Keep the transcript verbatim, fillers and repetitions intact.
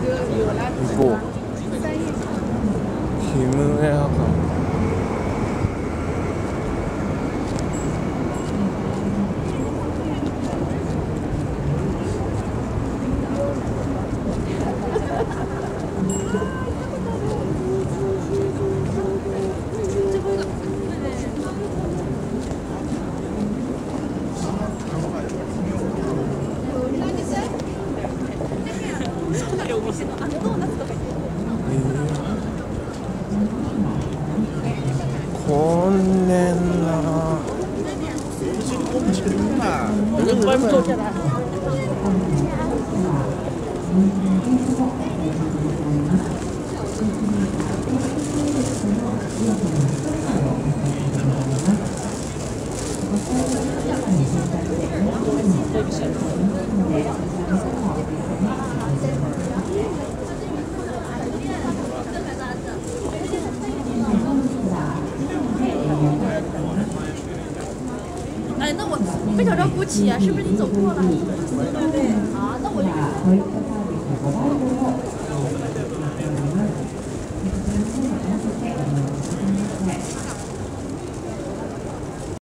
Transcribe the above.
行こう。ヒムエア館。こんねんな。 哎，那我非常着鼓起啊，是不是你走错了？对对对，啊，那我这个。